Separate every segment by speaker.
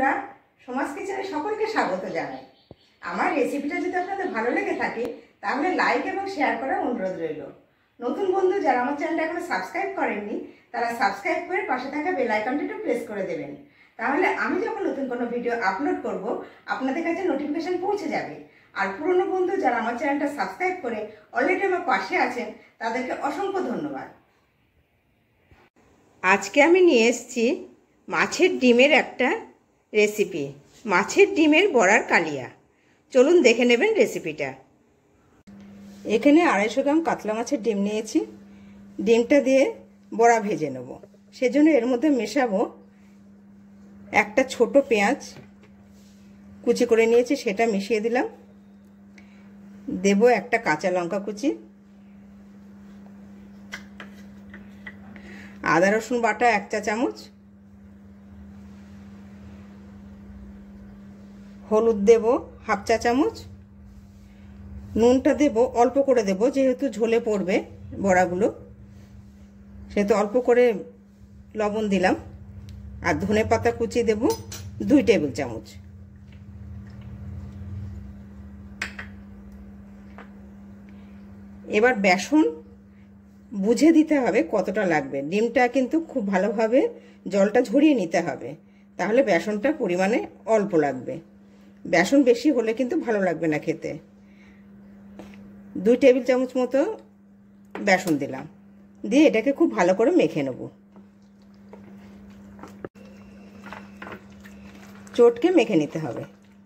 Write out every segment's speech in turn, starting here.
Speaker 1: বন্ধুরা, সমাজ কিচেনে সকলকে স্বাগত জানাই। আমার রেসিপিটা যদি আপনাদের ভালো লেগে থাকে তাহলে লাইক এবং শেয়ার করার অনুরোধ রইল। নতুন বন্ধু যারা আমার চ্যানেলটা এখনো সাবস্ক্রাইব করেননি তারা সাবস্ক্রাইব করে পাশে থাকা বেল আইকনটি একটু প্রেস করে দেবেন। তাহলে আমি যখন নতুন কোনো ভিডিও আপলোড করব আপনাদের কাছে নোটিফিকেশন পৌঁছে যাবে। আর পুরনো বন্ধু যারা আমার চ্যানেলটা সাবস্ক্রাইব করে অলরেডি আমার পাশে আছেন তাদেরকে অসংখ্য ধন্যবাদ। আজকে আমি নিয়ে এসেছি মাছের ডিমের একটা রেসিপি, মাছের ডিমের বড়ার কালিয়া। চলুন দেখে নেবেন রেসিপিটা। এখানে 250 গ্রাম কাতলা মাছের ডিম নিয়েছি। ডিমটা দিয়ে বড়া ভেজে নেব, সেজন্য এর মধ্যে মেশাবো একটা ছোট পেঁয়াজ কুচি করে নিয়েছি, সেটা মিশিয়ে দিলাম। দেব একটা কাঁচা লঙ্কা কুচি, আদা রসুন বাটা 1 চা চামচ, হলুদ দেব 1/2 চা চামচ, নুনটা দেব অল্প করে দেব, যেহেতু ঝোলে পড়বে বড়াগুলো সেহেতু অল্প করে লবণ দিলাম। আর ধনে পাতা কুচি দেব 2 টেবিল চামচ। এবার বেসন বুঝে দিতে হবে কতটা লাগবে। ডিমটা কিন্তু খুব ভালোভাবে জলটা ঝরিয়ে নিতে হবে, তাহলে বেসনটা পরিমাণে অল্প লাগবে। বেসন বেশি হলে কিন্তু ভালো লাগবে না খেতে। 2 টেবিল চামচ মতো বেসন দিলাম, দিয়ে এটাকে খুব ভালো করে মেখে নেব। চটকে মেখে নিতে হবে।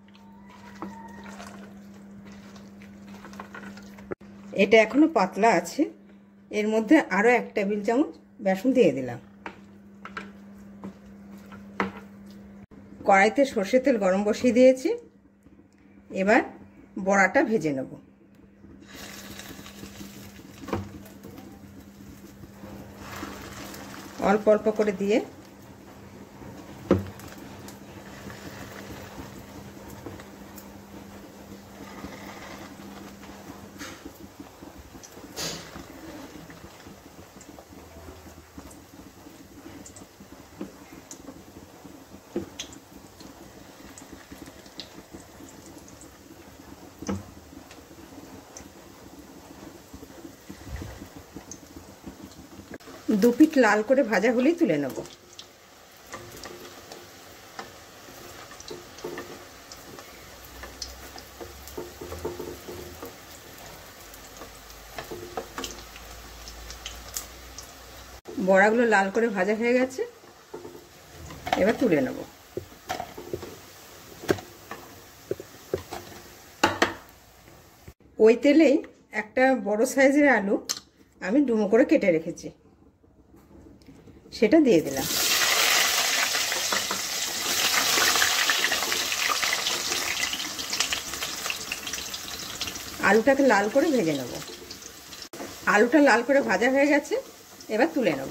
Speaker 1: এটা এখনো পাতলা আছে, এর মধ্যে আরো 1 টেবিল চামচ বেসন দিয়ে দিলাম। কড়াইতে সরষের তেল গরম বসিয়ে দিয়েছি। এবার বড়াটা ভেজে নেব। অল্প অল্প করে দিয়ে দুপিঠ লাল করে ভাজা হলেই তুলে নেব। বড়াগুলো লাল করে ভাজা হয়ে গেছে, এবার তুলে নেব। ওই তেলেই একটা বড় সাইজের আলু আমি ডুমো করে কেটে রেখেছি, সেটা দিয়ে দিলাম। আলুটাকে লাল করে ভেজে নেব। আলুটা লাল করে ভাজা হয়ে গেছে, এবার তুলে নেব।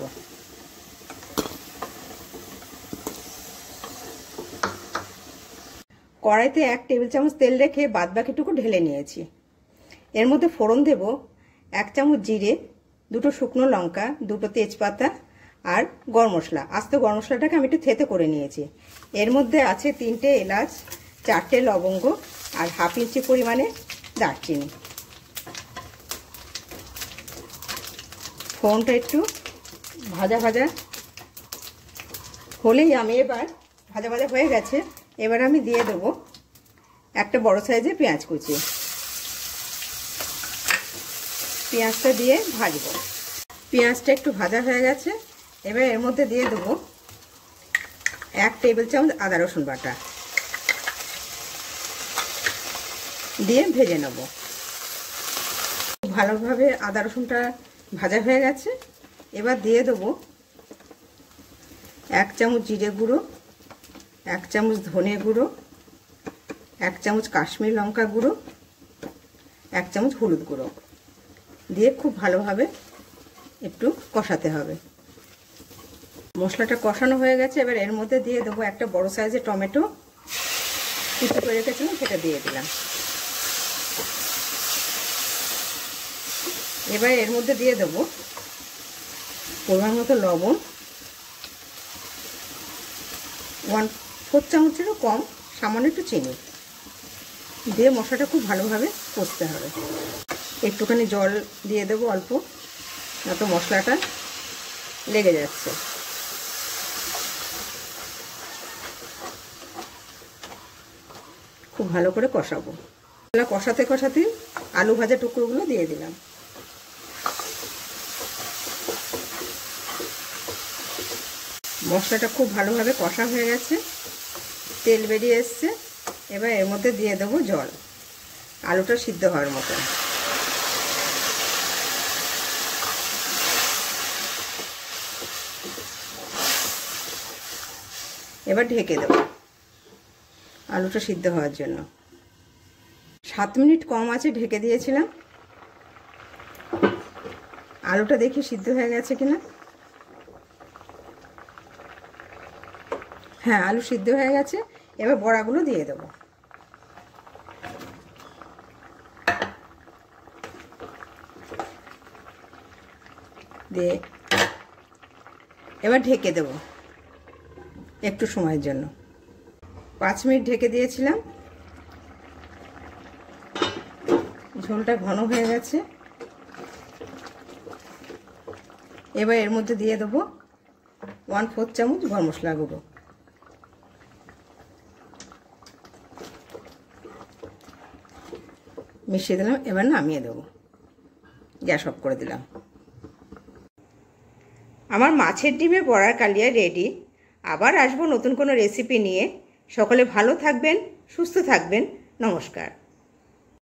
Speaker 1: কড়াইতে 1 টেবিল চামচ তেল রেখে বাদ বাকিটুকু ঢেলে নিয়েছি। এর মধ্যে ফোড়ন দেব 1 চামচ জিরে, 2টো শুকনো লঙ্কা, 2টো তেজপাতা আর গরম মশলা। আস্ত গরম মশলাটাকে আমি একটু থেতে করে নিয়েছি। এর মধ্যে আছে 3টে এলাচ, 4টে লবঙ্গ আর 1/2 ইঞ্চি পরিমাণে দারচিনি। ফোড়নটা একটু ভাজা ভাজা হলেই আমি এবার ভাজা ভাজা হয়ে গেছে, এবার আমি দিয়ে দেবো একটা বড় সাইজের পেঁয়াজ কুচি। পেঁয়াজটা দিয়ে ভাজবো। পেঁয়াজটা একটু ভাজা হয়ে গেছে, এবার এর মধ্যে দিয়ে দেবো 1 টেবিল চামচ আদা রসুন বাটা, দিয়ে ভেজে নেব। ভালোভাবে আদা রসুনটা ভাজা হয়ে গেছে, এবার দিয়ে দেবো 1 চামচ জিরে গুঁড়ো, 1 চামচ ধনে গুঁড়ো, 1 চামচ কাশ্মীরি লঙ্কা গুঁড়ো, 1 চামচ হলুদ গুঁড়ো দিয়ে খুব ভালোভাবে একটু কষাতে হবে। মশলাটা কষানো হয়ে গেছে, এবার এর মধ্যে দিয়ে দেবো একটা বড় সাইজের টমেটো কুচি করে রেখেছিলাম, সেটা দিয়ে দিলাম। এবার এর মধ্যে দিয়ে দেবো পরিমাণ মতো লবণ, 1 4 চামচেরও কম সামান্য একটু চিনি দিয়ে মশলাটা খুব ভালোভাবে কষতে হবে। একটুখানি জল দিয়ে দেবো অল্প, নয়তো মশলাটা লেগে যাচ্ছে। খুব ভালো করে কষাবো। কষাতে কষাতে আলু ভাজা টুকরোগুলো দিয়ে দিলাম। মশলাটা খুব ভালোভাবে কষা হয়ে গেছে, তেল বেরিয়ে এসছে। এবার এর মধ্যে দিয়ে দেবো জল, আলুটা সিদ্ধ হওয়ার মতো। এবার ঢেকে দেবো আলুটা সিদ্ধ হওয়ার জন্য। 7 মিনিট কম আছে ঢেকে দিয়েছিলাম। আলুটা দেখি সিদ্ধ হয়ে গেছে কিনা। হ্যাঁ, আলু সিদ্ধ হয়ে গেছে। এবার বড়াগুলো দিয়ে দেবো। দিয়ে এবার ঢেকে দেবো একটু সময়ের জন্য। 5 মিনিট ঢেকে দিয়েছিলাম। ঝোলটা ঘন হয়ে গেছে। এবার এর মধ্যে দিয়ে দেবো 1/4 চামচ গরম মশলা গুঁড়ো। মিশিয়ে দিলাম। এবার নামিয়ে দেবো, গ্যাস অফ করে দিলাম। আমার মাছের ডিমের বড়ার কালিয়া রেডি। আবার আসবো নতুন কোনো রেসিপি নিয়ে। সকলে ভালো থাকবেন, সুস্থ থাকবেন। নমস্কার।